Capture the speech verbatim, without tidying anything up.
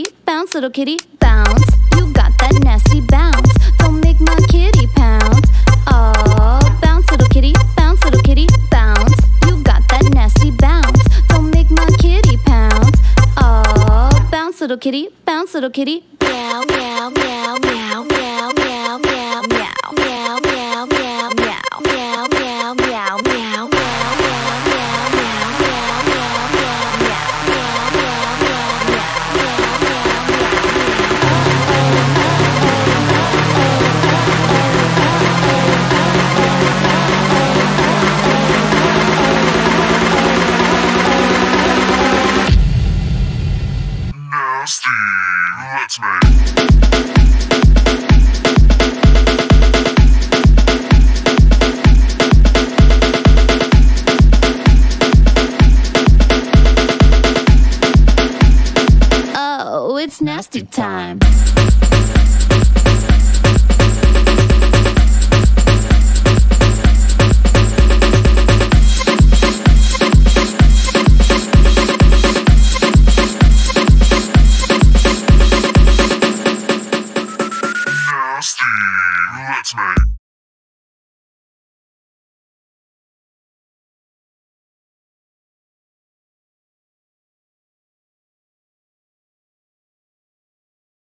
bounce, little kitty, bounce. You got that nasty bounce. Don't make my kitty pounce. Oh, bounce, little kitty, bounce, little kitty, bounce. You got that nasty bounce. Don't make my kitty pounce. Oh, bounce, little kitty, bounce, little kitty. Meow, meow, meow, meow, meow, meow, meow, meow, meow, meow, meow, meow, meow, meow, meow, meow. Let's make Oh, it's nasty time.